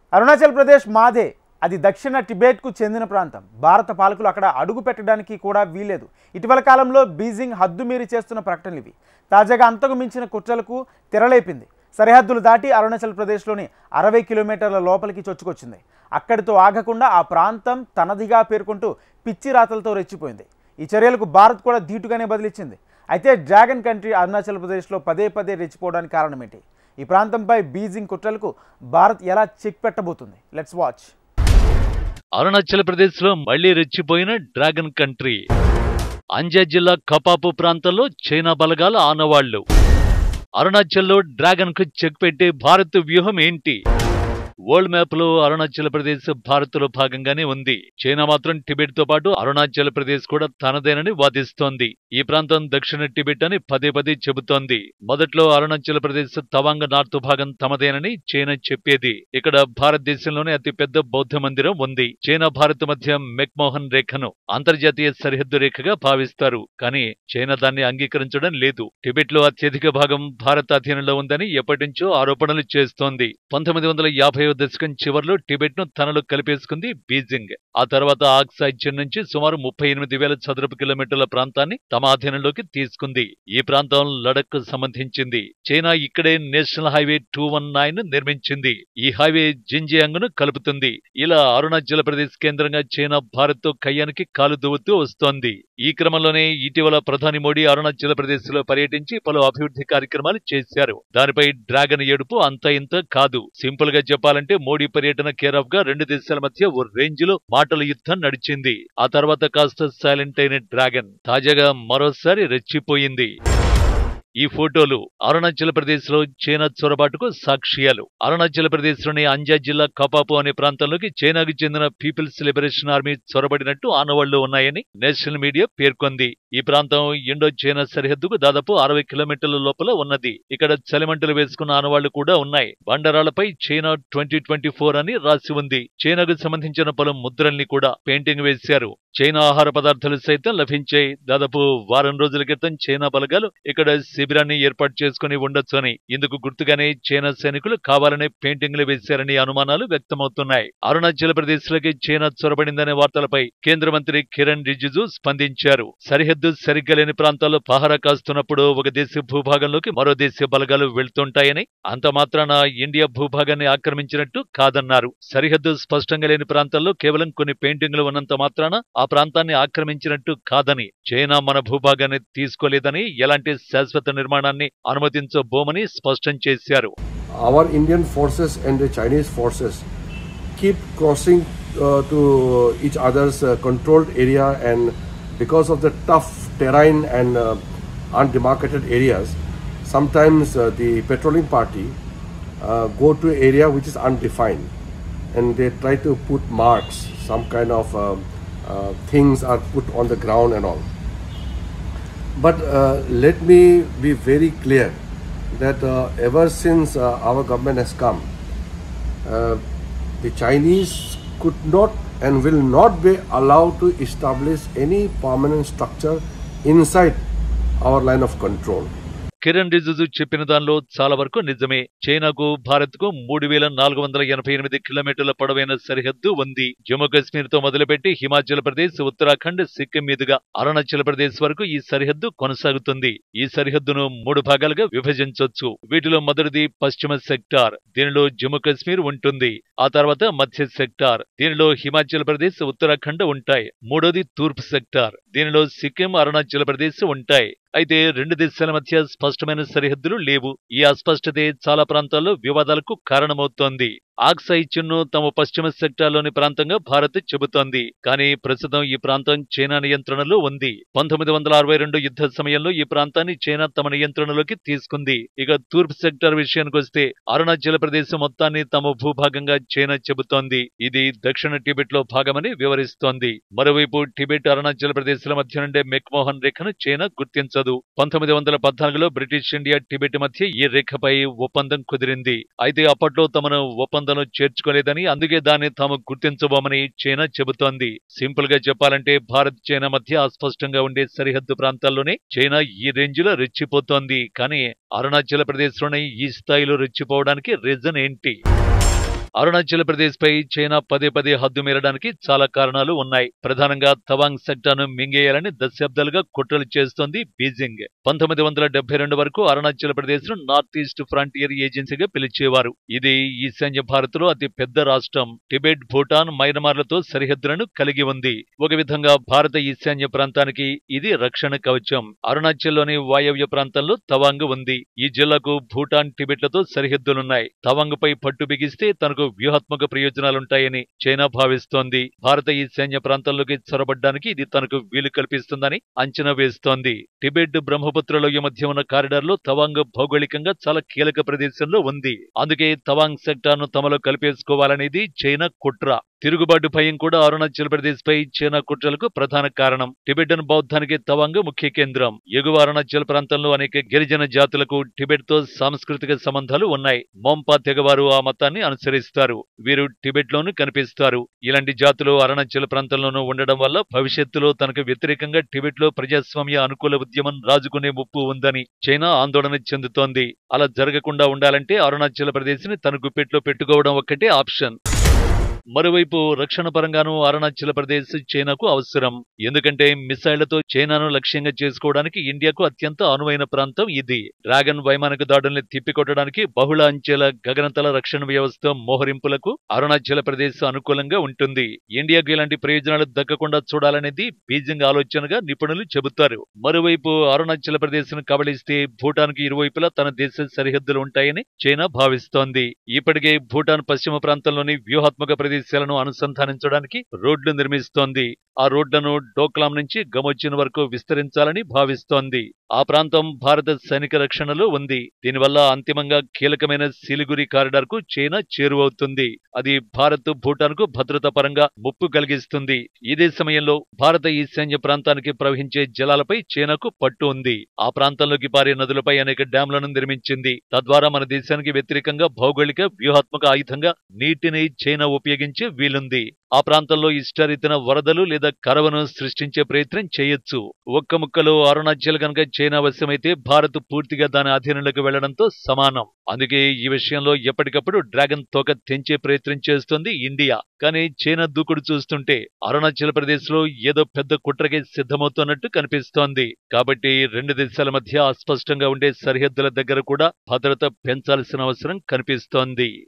అరుణాచల్ ప్రదేశ్ మాదే. అది దక్షిణ టిబెట్కు చెందిన ప్రాంతం. భారత పాలకులు అక్కడ అడుగు పెట్టడానికి కూడా వీలేదు. ఇటీవల కాలంలో బీజింగ్ హద్దుమీరి చేస్తున్న ప్రకటనలు ఇవి. తాజాగా అంతకు మించిన కుట్రలకు తెరలేపింది. సరిహద్దులు దాటి అరుణాచల్ ప్రదేశ్లోని 60 కిలోమీటర్ల లోపలికి చొచ్చుకొచ్చింది. అక్కడితో ఆగకుండా ఆ ప్రాంతం తనదిగా పేర్కొంటూ పిచ్చి రాతలతో రెచ్చిపోయింది. ఈ చర్యలకు భారత్ కూడా ధీటుగానే బదిలిచ్చింది. అయితే డ్రాగన్ కంట్రీ అరుణాచల్ ప్రదేశ్లో పదే పదే రెచ్చిపోవడానికి కారణం ఏంటి? ఈ ప్రాంతంపై బీజింగ్ కుట్రలకు భారత్ ఎలా చెక్ పెట్టబోతుంది? Let's watch. అరుణాచల్ ప్రదేశ్ లో మళ్లీ రెచ్చిపోయిన డ్రాగన్ కంట్రీ. అంజా జిల్లా కపాపు ప్రాంతంలో చైనా బలగాల ఆనవాళ్లు. అరుణాచల్లో డ్రాగన్ కు చెక్ పెట్టే భారత్ వ్యూహం ఏంటి? వరల్డ్ మ్యాప్ లో అరుణాచల్ ప్రదేశ్ భారత్ లో భాగంగానే ఉంది. చైనా మాత్రం టిబెట్ తో పాటు అరుణాచల్ ప్రదేశ్ కూడా తనదేనని వాదిస్తోంది. ఈ ప్రాంతం దక్షిణ టిబెట్ అని పదే పదే చెబుతోంది. మొదట్లో అరుణాచల్ ప్రదేశ్ తవాంగ నార్త్ భాగం తమదేనని చైనా చెప్పేది. ఇక్కడ భారతదేశంలోనే అతిపెద్ద బౌద్ధ మందిరం ఉంది. చైనా భారత్ మధ్య మెక్మోహన్ రేఖను అంతర్జాతీయ సరిహద్దు రేఖగా భావిస్తారు. కానీ చైనా దాన్ని అంగీకరించడం లేదు. టిబెట్ లో అత్యధిక భాగం భారత అధీనంలో ఉందని ఎప్పటినుంచో ఆరోపణలు చేస్తోంది. 1950వ దశకం చివర్లో టిబెట్ ను తనలో కలిపేసుకుంది బీజింగ్. ఆ తర్వాత ఆక్సాయ్ చిన్ నుంచి సుమారు 38,000 చదరపు కిలోమీటర్ల ప్రాంతాన్ని తమ అధీనంలోకి తీసుకుంది. ఈ ప్రాంతం లడక్ కు సంబంధించింది. చైనా ఇక్కడే నేషనల్ హైవే 219 నిర్మించింది. ఈ హైవే జింజియాంగ్ ను కలుపుతుంది. ఇలా అరుణాచల్ ప్రదేశ్ కేంద్రంగా చైనా భారత్ తో కయ్యానికి కాలు దువ్వుతూ వస్తోంది. ఈ క్రమంలోనే ఇటీవల ప్రధాని మోడీ అరుణాచల్ ప్రదేశ్ లో పర్యటించి పలు అభివృద్ధి కార్యక్రమాలు చేశారు. దానిపై డ్రాగన్ ఏడుపు అంత ఇంత కాదు. సింపుల్ గా చెప్పాలంటే మోడీ పర్యటన కేర్ ఆఫ్ గా రెండు దేశాల మధ్య ఓ రేంజ్ లో మాటల యుద్ధం నడిచింది. ఆ తర్వాత కాస్త సైలెంట్ అయిన డ్రాగన్ తాజాగా మరోసారి రెచ్చిపోయింది. ఈ ఫోటోలు అరుణాచల్ ప్రదేశ్ లో చైనా చొరబాటుకు సాక్ష్యాలు. అరుణాచల్ ప్రదేశ్ లోని అంజా జిల్లా కపాపు అనే ప్రాంతంలోకి చైనాకు చెందిన పీపుల్స్ లిబరేషన్ ఆర్మీ చొరబడినట్టు ఆనవాళ్లు ఉన్నాయని నేషనల్ మీడియా పేర్కొంది. ఈ ప్రాంతం ఇండో చైనా సరిహద్దుకు దాదాపు 60 కిలోమీటర్ల లోపల ఉన్నది. ఇక్కడ చలిమంటలు వేసుకున్న ఆనవాళ్లు కూడా ఉన్నాయి. బండరాళ్లపై చైనా 2024 అని రాసి ఉంది. చైనాకు సంబంధించిన పలు ముద్రల్ని కూడా పెయింటింగ్ వేశారు. చైనా ఆహార పదార్థాలు సైతం లభించాయి. దాదాపు వారం రోజుల క్రితం చైనా బలగాలు ఇక్కడ శిబిరాన్ని ఏర్పాటు చేసుకుని ఉండొచ్చని, ఇందుకు గుర్తుగానే చైనా సైనికులు కావాలనే పెయింటింగ్లు వేశారని అనుమానాలు వ్యక్తమవుతున్నాయి. అరుణాచల్ ప్రదేశ్ లోకి చైనా చొరబడిందనే వార్తలపై కేంద్ర మంత్రి కిరణ్ రిజిజు స్పందించారు. సరిహద్దు సరిగ్గా లేని ప్రాంతాల్లో పహారా కాస్తున్నప్పుడు ఒక దేశ భూభాగంలోకి మరో దేశ బలగాలు వెళ్తుంటాయని, అంత మాత్రాన ఇండియా భూభాగాన్ని ఆక్రమించినట్టు కాదన్నారు. సరిహద్దు స్పష్టంగా లేని ప్రాంతాల్లో కేవలం కొన్ని పెయింటింగ్లు ఉన్నంత మాత్రాన ఆ ప్రాంతాన్ని ఆక్రమించినట్టు కాదని, చైనా మన భూభాగాన్ని తీసుకోలేదని, ఎలాంటి శాశ్వత నిర్మాణాన్ని అనుమతించబోమని స్పష్టం చేశారు. Our Indian forces and the Chinese forces keep crossing to each other's controlled area, and because of the tough terrain and undemarcated areas, sometimes the patrolling party go to an area which is undefined, and they try to put marks, some kind of things are put on the ground and all. But let me be very clear that ever since our government has come, the Chinese could not and will not be allowed to establish any permanent structure inside our line of control. Kiran Rijiju చెప్పిన దానిలో చాలా వరకు నిజమే. చైనాకు భారత్ కు 3,488 కిలోమీటర్ల పొడవైన సరిహద్దు ఉంది. జమ్మూ కశ్మీర్ తో మొదలుపెట్టి హిమాచల్ ప్రదేశ్, ఉత్తరాఖండ్, సిక్కిం మీదుగా అరుణాచల్ ప్రదేశ్ వరకు ఈ సరిహద్దు కొనసాగుతుంది. ఈ సరిహద్దును 3 భాగాలుగా విభజించొచ్చు. వీటిలో మొదటిది పశ్చిమ సెక్టార్, దీనిలో జమ్మూ కశ్మీర్ ఉంటుంది. ఆ తర్వాత మధ్య సెక్టార్, దీనిలో హిమాచల్ ప్రదేశ్, ఉత్తరాఖండ్ ఉంటాయి. మూడోది తూర్పు సెక్టార్, దీనిలో సిక్కిం, అరుణాచల్ ప్రదేశ్ ఉంటాయి. అయితే రెండు దేశాల మధ్య స్పష్టమైన సరిహద్దులు లేవు. ఈ అస్పష్టతే చాలా ప్రాంతాల్లో వివాదాలకు కారణమవుతోంది. ఆక్సాయ్ చిన్ను తమ పశ్చిమ సెక్టార్లోని ప్రాంతంగా భారత్ చెబుతోంది. కానీ ప్రస్తుతం ఈ ప్రాంతం చైనా నియంత్రణలో ఉంది. 1962 యుద్ధ సమయంలో ఈ ప్రాంతాన్ని చైనా తమ నియంత్రణలోకి తీసుకుంది. ఇక తూర్పు సెక్టార్ విషయానికొస్తే అరుణాచల్ ప్రదేశ్ మొత్తాన్ని తమ భూభాగంగా చైనా చెబుతోంది. ఇది దక్షిణ టిబెట్ లో భాగమని వివరిస్తోంది. మరోవైపు టిబెట్, అరుణాచల్ ప్రదేశ్ల మధ్య నుండే మెక్మోహన్ రేఖను చైనా గుర్తించదు. 1914లో బ్రిటిష్ ఇండియా, టిబెట్ మధ్య ఈ రేఖపై ఒప్పందం కుదిరింది. అయితే అప్పట్లో తమను ఒప్పందం చేర్చుకోలేదని, అందుకే దాన్ని తాము గుర్తించబోమని చైనా చెబుతోంది. సింపుల్ గా చెప్పాలంటే భారత్ చైనా మధ్య అస్పష్టంగా ఉండే సరిహద్దు ప్రాంతాల్లోనే చైనా ఈ రేంజ్ లో రెచ్చిపోతోంది. కానీ అరుణాచల్ ప్రదేశ్ లోనే ఈ స్థాయిలో రెచ్చిపోవడానికి రీజన్ ఏంటి? అరుణాచల్ ప్రదేశ్ పై చైనా పదే పదే హద్దు మీరడానికి చాలా కారణాలు ఉన్నాయి. ప్రధానంగా తవాంగ్ సెక్టార్ను మింగేయాలని దశాబ్దాలుగా కుట్రలు చేస్తోంది బీజింగ్. 1972 వరకు అరుణాచల్ ప్రదేశ్ ను నార్త్ ఈస్ట్ ఫ్రంటియర్ ఏజెన్సీగా పిలిచేవారు. ఇది ఈశాన్య భారత్ లో అతి పెద్ద రాష్ట్రం. టిబెట్, భూటాన్, మయన్మార్లతో సరిహద్దులను కలిగి ఉంది. ఒక విధంగా భారత ఈశాన్య ప్రాంతానికి ఇది రక్షణ కవచం. అరుణాచల్లోని వాయవ్య ప్రాంతంలో తవాంగ్ ఉంది. ఈ జిల్లాకు భూటాన్, టిబెట్లతో సరిహద్దులున్నాయి. తవాంగ్ పై పట్టు బిగిస్తే తనకు వ్యూహాత్మక ప్రయోజనాలుంటాయని చైనా భావిస్తోంది. భారత ఈశాన్య ప్రాంతంలోకి చొరబడ్డానికి ఇది తనకు వీలు కల్పిస్తుందని అంచనా వేస్తోంది. టిబెట్, బ్రహ్మపుత్ర లోయ మధ్య ఉన్న కారిడార్లో తవాంగ్ భౌగోళికంగా చాలా కీలక ప్రదేశంలో ఉంది. అందుకే తవాంగ్ సెక్టార్ను తమలో కలిపేసుకోవాలనేది చైనా కుట్ర. తిరుగుబాటు భయం కూడా అరుణాచల్ ప్రదేశ్ పై చైనా కుట్రలకు ప్రధాన కారణం. టిబెటన్ బౌద్ధానికి తవాంగ్ ముఖ్య కేంద్రం. ఎగువ అరుణాచల్ ప్రాంతంలో అనేక గిరిజన జాతులకు టిబెట్ తో సాంస్కృతిక సంబంధాలు ఉన్నాయి. మోంపా తెగవారు ఆ మతాన్ని అనుసరిస్తారు. వీరు టిబెట్ లోనూ కనిపిస్తారు. ఇలాంటి జాతులు అరుణాచల్ ప్రాంతంలోనూ ఉండడం వల్ల భవిష్యత్తులో తనకు వ్యతిరేకంగా టిబెట్ లో ప్రజాస్వామ్య అనుకూల ఉద్యమం రాజుకునే ముప్పు ఉందని చైనా ఆందోళన చెందుతోంది. అలా జరగకుండా ఉండాలంటే అరుణాచల్ ప్రదేశ్ ని తన గుప్పెట్లో పెట్టుకోవడం ఒక్కటే ఆప్షన్. మరోవైపు రక్షణ పరంగానూ అరుణాచల్ ప్రదేశ్ చైనాకు అవసరం. ఎందుకంటే మిసైళ్లతో చైనాను లక్ష్యంగా చేసుకోవడానికి ఇండియాకు అత్యంత అనువైన ప్రాంతం ఇది. డ్రాగన్ వైమానిక దాడుల్ని తిప్పికొట్టడానికి బహుళ అంచెల గగనతల రక్షణ వ్యవస్థ మోహరింపులకు అరుణాచల్ ప్రదేశ్ అనుకూలంగా ఉంటుంది. ఇండియాకు ఇలాంటి ప్రయోజనాలు దక్కకుండా చూడాలనేది బీజింగ్ ఆలోచనగా నిపుణులు చెబుతారు. మరోవైపు అరుణాచల్ ప్రదేశ్ ను కబళిస్తే భూటాన్ కు ఇరువైపులా తన దేశ సరిహద్దులు ఉంటాయని చైనా భావిస్తోంది. ఇప్పటికే భూటాన్ పశ్చిమ ప్రాంతంలోని వ్యూహాత్మక ప్రదేశాలను అనుసంధానించడానికి రోడ్లు నిర్మిస్తోంది. ఆ రోడ్లను డోక్లాం నుంచి గమొచ్చిన్ వరకు విస్తరించాలని భావిస్తోంది. ఆ ప్రాంతం భారత సైనిక రక్షణలో ఉంది. దీనివల్ల అంతిమంగా కీలకమైన సిలిగురి కారిడార్ కు చైనా చేరువవుతుంది. అది భారత్, భూటాన్ కు భద్రతా పరంగా ముప్పు కలిగిస్తుంది. ఇదే సమయంలో భారత ఈశాన్య ప్రాంతానికి ప్రవహించే జలాలపై చైనాకు పట్టు ఉంది. ఆ ప్రాంతంలోకి పారే నదులపై అనేక డ్యాంలను నిర్మించింది. తద్వారా మన దేశానికి వ్యతిరేకంగా భౌగోళిక వ్యూహాత్మక ఆయుధంగా నీటిని చైనా ఉపయోగించే వీలుంది. ఆ ప్రాంతంలో ఇష్టారీతిన వరదలు లేదా కరవను సృష్టించే ప్రయత్నం చేయొచ్చు. ఒక్క ముక్కలో అరుణాచల్ గనక చైనా వశమైతే భారత్ పూర్తిగా దాని అధీనంలోకి వెళ్లడంతో సమానం. అందుకే ఈ విషయంలో ఎప్పటికప్పుడు డ్రాగన్ తోక తెంచే ప్రయత్నం చేస్తోంది ఇండియా. కానీ చైనా దూకుడు చూస్తుంటే అరుణాచల్ ప్రదేశ్ లో ఏదో పెద్ద కుట్రకే సిద్ధమవుతున్నట్టు కనిపిస్తోంది. కాబట్టి రెండు దేశాల మధ్య అస్పష్టంగా ఉండే సరిహద్దుల దగ్గర కూడా భద్రత పెంచాల్సిన అవసరం కనిపిస్తోంది.